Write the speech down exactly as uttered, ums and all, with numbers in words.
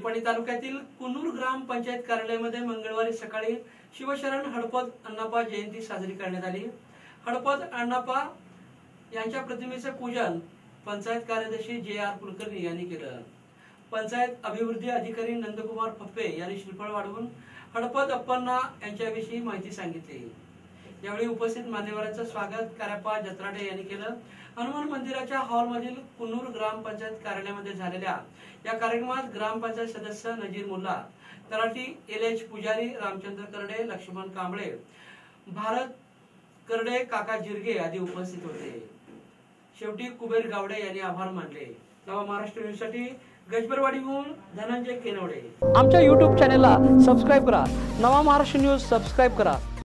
निपाणी तालुक्यातील कुन्नूर ग्राम पंचायत कार्यालयामध्ये मंगळवारी सकाळी शिवशरण हडपद अण्णाप्पा जयंती साजरी करण्यात आली। हडपद अण्णाप्पा यांच्या प्रतिमेचे पूजन पंचायत कार्यदर्शी जे आर कुलकर्णी यांनी केलं। पंचायत अभिवृद्धी अधिकारी नंदकुमार फप्पे यांनी श्रीफळ वाढवून हडपद अप्पांना यांच्याविषयी माहिती सांगितली। यावेळी उपस्थित मान्यवरांचं स्वागत कारप्पा जत्राडे यांनी केलं। हनुमान मंदिराच्या हॉलमधील कुन्नूर ग्रामपंचायत कार्यालयामध्ये झालेल्या या कार्यक्रमात ग्रामपंचायत सदस्य नजीर मुल्ला, तलाठी एल एच पुजारी, रामचंद्र करडे, लक्ष्मण कांबळे, भारत करडे, काका जिरगे आदी उपस्थित होते। शेवटी कुबेर गावडे यांनी आभार मानले। नवा महाराष्ट्र न्यूजसाठी गजबरवाडीहून धनंजय केनवडे। आमच्या यूट्यूब चॅनलला सबस्क्राइब करा। नवा महाराष्ट्र न्यूज सबस्क्राइब करा।